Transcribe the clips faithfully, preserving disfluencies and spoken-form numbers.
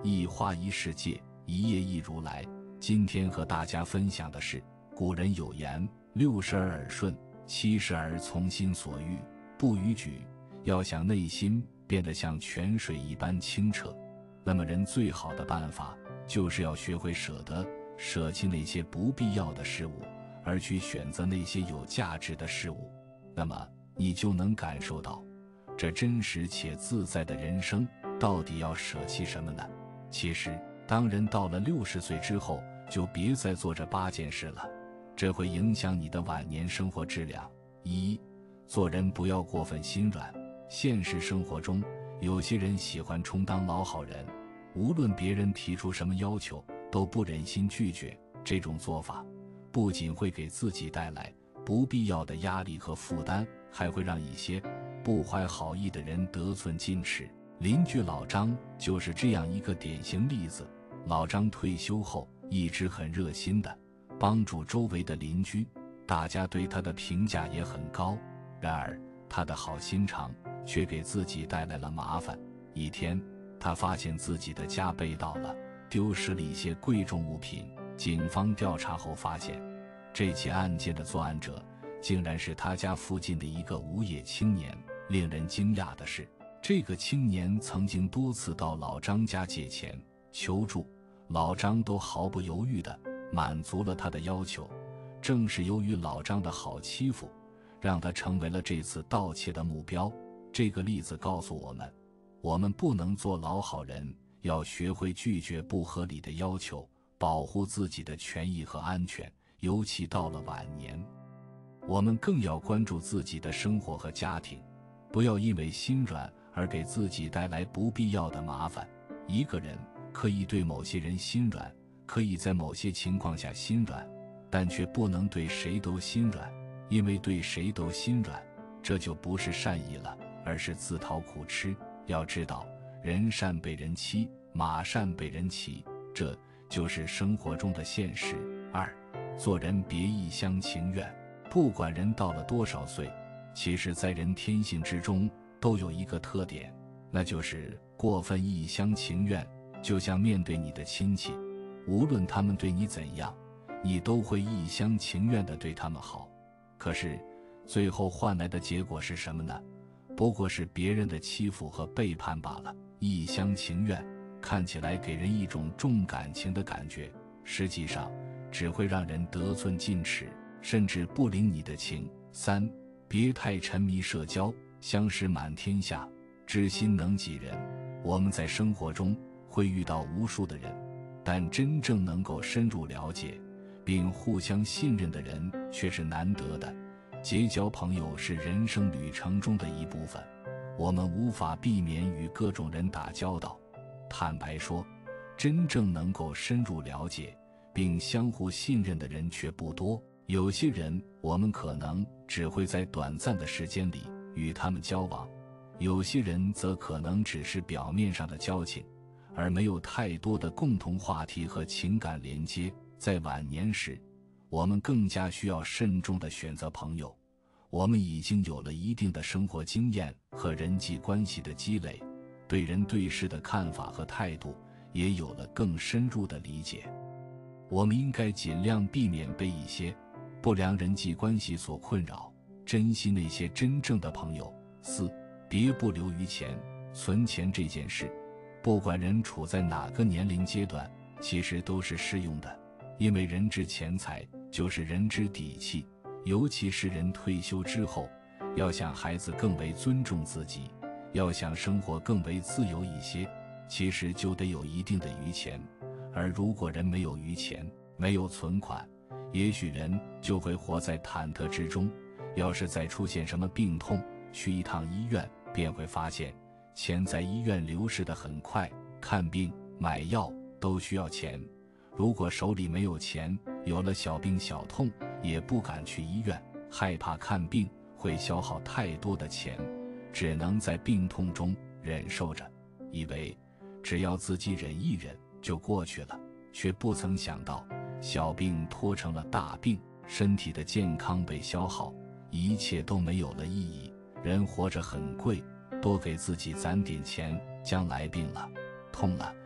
一花一世界，一叶一如来。今天和大家分享的是，古人有言，六十而耳顺，七十而从心所欲，不逾矩。要想内心变得像泉水一般清澈，那么人最好的办法就是要学会舍得，舍弃那些不必要的事物，而去选择那些有价值的事物。那么你就能感受到，这真实且自在的人生到底要舍弃什么呢？其实当人到了六十岁之后，就别再做这八件事了，这会影响你的晚年生活质量。一、做人不要过分心软。现实生活中，有些人喜欢充当老好人，无论别人提出什么要求，都不忍心拒绝。这种做法不仅会给自己带来不必要的压力和负担，还会让一些不怀好意的人得寸进尺。邻居老张就是这样一个典型例子。老张退休后一直很热心的帮助周围的邻居，大家对他的评价也很高。然而他的好心肠却给自己带来了麻烦。一天，他发现自己的家被盗了，丢失了一些贵重物品。警方调查后发现，这起案件的作案者竟然是他家附近的一个无业青年。令人惊讶的是，这个青年曾经多次到老张家借钱求助，老张都毫不犹豫地满足了他的要求。正是由于老张的好欺负，让他成为了这次盗窃的目标。这个例子告诉我们，我们不能做老好人，要学会拒绝不合理的要求，保护自己的权益和安全。尤其到了晚年，我们更要关注自己的生活和家庭，不要因为心软而给自己带来不必要的麻烦。一个人可以对某些人心软，可以在某些情况下心软，但却不能对谁都心软，因为对谁都心软，这就不是善意了，而是自讨苦吃。要知道，人善被人欺，马善被人骑，这就是生活中的现实。二、做人别一厢情愿。不管人到了多少岁，其实在人天性之中都有一个特点，那就是过分一厢情愿。就像面对你的亲戚，无论他们对你怎样，你都会一厢情愿地对他们好。可是最后换来的结果是什么呢？不过是别人的欺负和背叛罢了。一厢情愿看起来给人一种重感情的感觉，实际上只会让人得寸进尺，甚至不领你的情。三、别太沉迷社交。相识满天下，知心能几人。我们在生活中会遇到无数的人，但真正能够深入了解并互相信任的人却是难得的。结交朋友是人生旅程中的一部分，我们无法避免与各种人打交道。坦白说，真正能够深入了解并相互信任的人却不多。有些人我们可能只会在短暂的时间里与他们交往，有些人则可能只是表面上的交情，而没有太多的共同话题和情感连接。在晚年时，我们更加需要慎重地选择朋友。我们已经有了一定的生活经验和人际关系的积累，对人对事的看法和态度也有了更深入的理解。我们应该尽量避免被一些不良人际关系所困扰，珍惜那些真正的朋友。四、别不留余钱。存钱这件事，不管人处在哪个年龄阶段，其实都是适用的。因为人之钱财就是人之底气，尤其是人退休之后，要想孩子更为尊重自己，要想生活更为自由一些，其实就得有一定的余钱。而如果人没有余钱，没有存款，也许人就会活在忐忑之中。要是再出现什么病痛，去一趟医院，便会发现钱在医院流逝得很快，看病买药都需要钱。如果手里没有钱，有了小病小痛也不敢去医院，害怕看病会消耗太多的钱，只能在病痛中忍受着，以为只要自己忍一忍就过去了，却不曾想到小病拖成了大病，身体的健康被消耗，一切都没有了意义。人活着很贵，多给自己攒点钱，将来病了痛了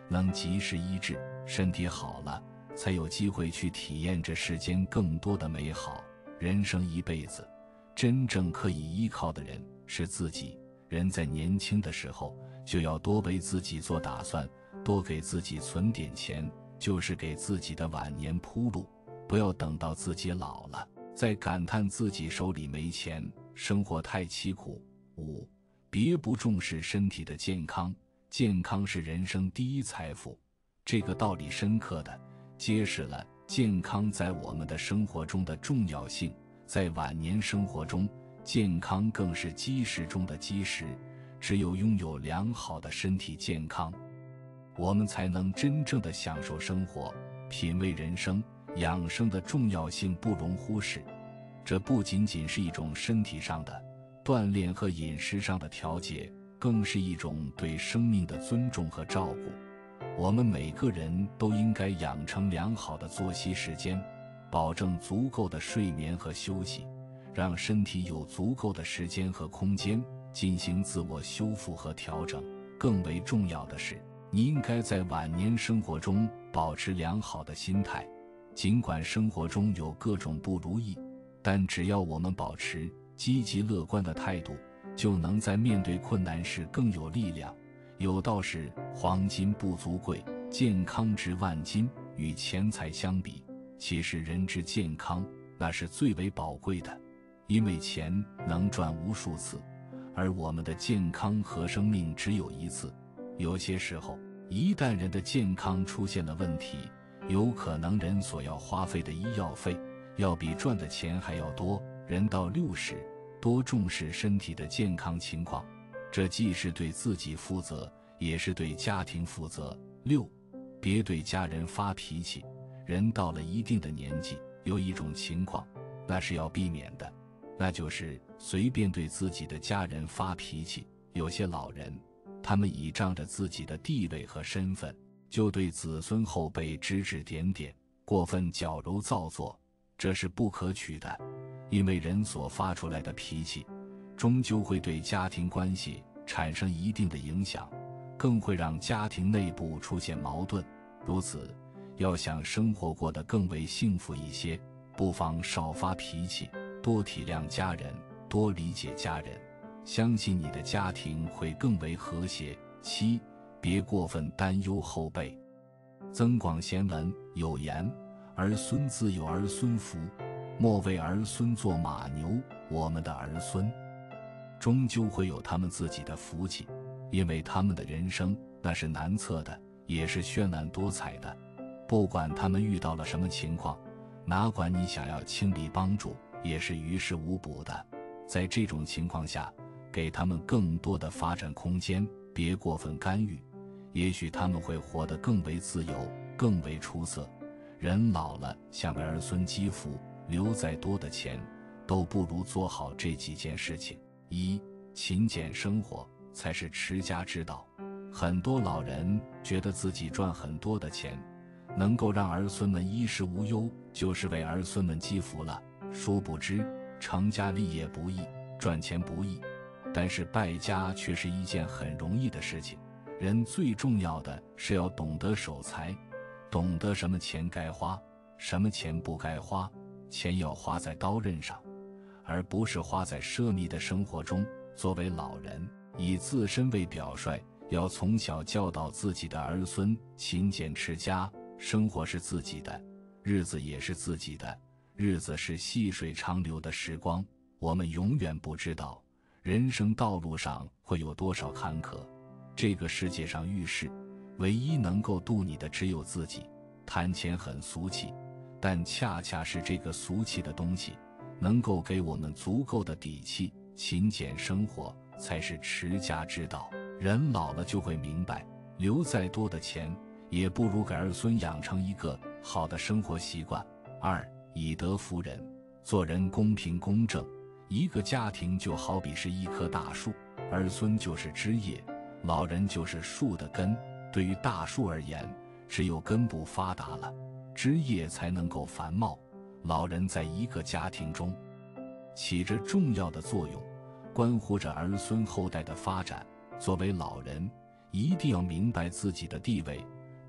能及时医治，身体好了，才有机会去体验这世间更多的美好。人生一辈子，真正可以依靠的人是自己。人在年轻的时候就要多为自己做打算，多给自己存点钱，就是给自己的晚年铺路。不要等到自己老了再感叹自己手里没钱，生活太凄苦。五，别不重视身体的健康，健康是人生第一财富。这个道理深刻地揭示了健康在我们的生活中的重要性。在晚年生活中，健康更是基石中的基石。只有拥有良好的身体健康，我们才能真正的享受生活，品味人生。养生的重要性不容忽视，这不仅仅是一种身体上的锻炼和饮食上的调节，更是一种对生命的尊重和照顾。我们每个人都应该养成良好的作息时间，保证足够的睡眠和休息，让身体有足够的时间和空间进行自我修复和调整。更为重要的是，你应该在晚年生活中保持良好的心态。尽管生活中有各种不如意，但只要我们保持积极乐观的态度，就能在面对困难时更有力量。有道是黄金不足贵，健康值万金。与钱财相比，其实人之健康那是最为宝贵的，因为钱能赚无数次，而我们的健康和生命只有一次。有些时候，一旦人的健康出现了问题，有可能人所要花费的医药费要比赚的钱还要多。人到六十，多重视身体的健康情况，这既是对自己负责，也是对家庭负责。六，别对家人发脾气。人到了一定的年纪，有一种情况，那是要避免的，那就是随便对自己的家人发脾气。有些老人，他们倚仗着自己的地位和身份，就对子孙后辈指指点点，过分矫揉造作，这是不可取的。因为人所发出来的脾气，终究会对家庭关系产生一定的影响，更会让家庭内部出现矛盾。如此，要想生活过得更为幸福一些，不妨少发脾气，多体谅家人，多理解家人，相信你的家庭会更为和谐。七，别过分担忧后辈。增广贤文有言：儿孙自有儿孙福，莫为儿孙做马牛。我们的儿孙终究会有他们自己的福气，因为他们的人生那是难测的，也是绚烂多彩的。不管他们遇到了什么情况，哪管你想要倾力帮助，也是于事无补的。在这种情况下，给他们更多的发展空间，别过分干预，也许他们会活得更为自由，更为出色。人老了，想为儿孙积福，留再多的钱，都不如做好这几件事情。一，勤俭生活才是持家之道。很多老人觉得自己赚很多的钱，能够让儿孙们衣食无忧，就是为儿孙们积福了。殊不知，成家立业不易，赚钱不易，但是败家却是一件很容易的事情。人最重要的是要懂得守财，懂得什么钱该花，什么钱不该花。钱要花在刀刃上，而不是花在奢靡的生活中。作为老人，以自身为表率，要从小教导自己的儿孙勤俭持家。生活是自己的，日子也是自己的。日子是细水长流的时光，我们永远不知道人生道路上会有多少坎坷。这个世界上遇事，唯一能够渡你的只有自己。谈钱很俗气，但恰恰是这个俗气的东西，能够给我们足够的底气。勤俭生活才是持家之道。人老了就会明白，留再多的钱，也不如给儿孙养成一个好的生活习惯。二，以德服人，做人公平公正。一个家庭就好比是一棵大树，儿孙就是枝叶，老人就是树的根。对于大树而言，只有根部发达了，枝叶才能够繁茂。老人在一个家庭中起着重要的作用，关乎着儿孙后代的发展。作为老人，一定要明白自己的地位，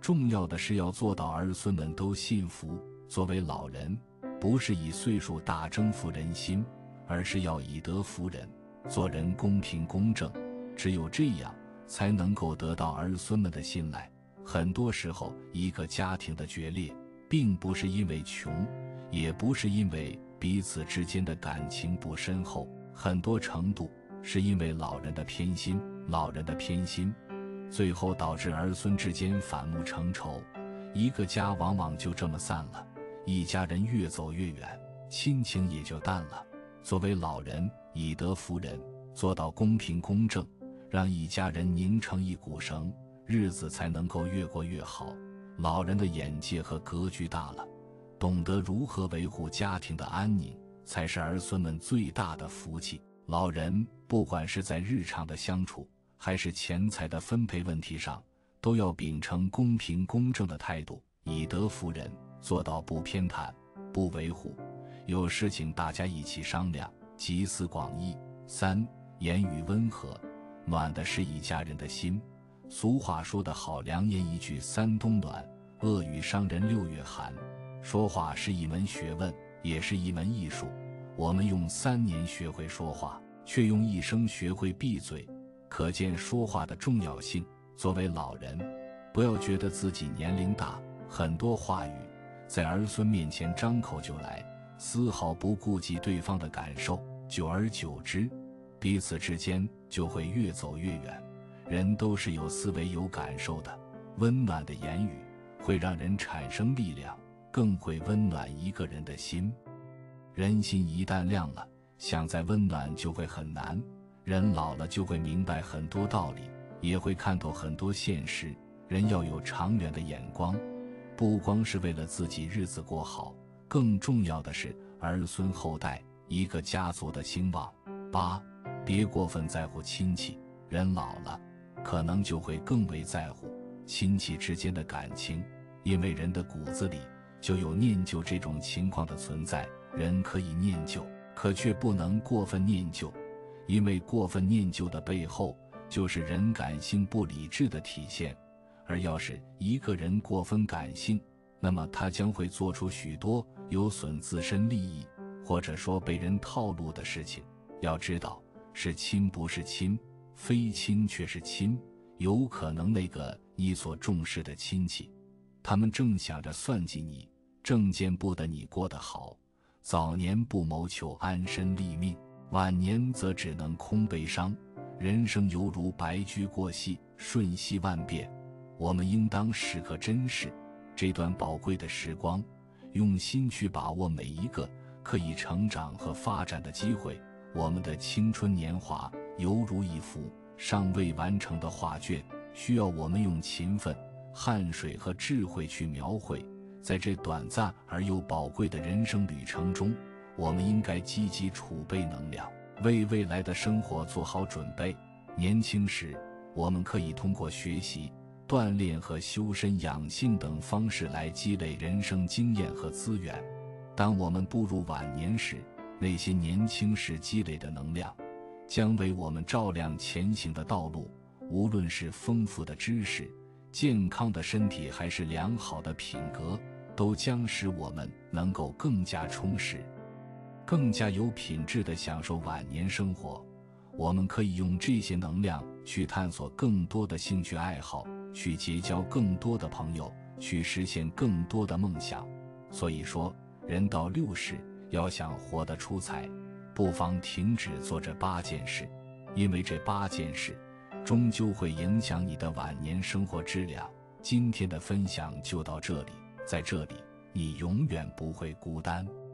重要的是要做到儿孙们都信服。作为老人，不是以岁数大征服人心，而是要以德服人，做人公平公正。只有这样，才能够得到儿孙们的信赖。很多时候，一个家庭的决裂，并不是因为穷，也不是因为彼此之间的感情不深厚，很多程度是因为老人的偏心，老人的偏心，最后导致儿孙之间反目成仇，一个家往往就这么散了。一家人越走越远，亲情也就淡了。作为老人，以德服人，做到公平公正，让一家人拧成一股绳，日子才能够越过越好。老人的眼界和格局大了，懂得如何维护家庭的安宁，才是儿孙们最大的福气。老人不管是在日常的相处，还是钱财的分配问题上，都要秉承公平公正的态度，以德服人，做到不偏袒，不维护，有事情大家一起商量，集思广益。三、言语温和，暖的是一家人的心。俗话说得好，良言一句三冬暖，恶语伤人六月寒。说话是一门学问，也是一门艺术。我们用三年学会说话，却用一生学会闭嘴，可见说话的重要性。作为老人，不要觉得自己年龄大，很多话语在儿孙面前张口就来，丝毫不顾及对方的感受，久而久之，彼此之间就会越走越远。人都是有思维有感受的，温暖的言语会让人产生力量，更会温暖一个人的心。人心一旦亮了，想再温暖就会很难。人老了就会明白很多道理，也会看透很多现实。人要有长远的眼光，不光是为了自己日子过好，更重要的是儿孙后代，一个家族的兴旺。八、别过分在乎亲戚。人老了，可能就会更为在乎亲戚之间的感情，因为人的骨子里就有念旧这种情况的存在。人可以念旧，可却不能过分念旧，因为过分念旧的背后，就是人感性不理智的体现。而要是一个人过分感性，那么他将会做出许多有损自身利益，或者说被人套路的事情。要知道，是亲不是亲，非亲却是亲。有可能那个你所重视的亲戚，他们正想着算计你，正见不得你过得好，早年不谋求安身立命，晚年则只能空悲伤。人生犹如白驹过隙，瞬息万变，我们应当时刻珍视这段宝贵的时光，用心去把握每一个可以成长和发展的机会。我们的青春年华犹如一幅尚未完成的画卷，需要我们用勤奋、汗水和智慧去描绘。在这短暂而又宝贵的人生旅程中，我们应该积极储备能量，为未来的生活做好准备。年轻时，我们可以通过学习、锻炼和修身养性等方式来积累人生经验和资源。当我们步入晚年时，那些年轻时积累的能量将为我们照亮前行的道路。无论是丰富的知识、健康的身体，还是良好的品格，都将使我们能够更加充实，更加有品质地享受晚年生活。我们可以用这些能量去探索更多的兴趣爱好，去结交更多的朋友，去实现更多的梦想。所以说，人到六十，要想活得出彩，不妨停止做这八件事，因为这八件事终究会影响你的晚年生活质量。今天的分享就到这里，在这里，你永远不会孤单。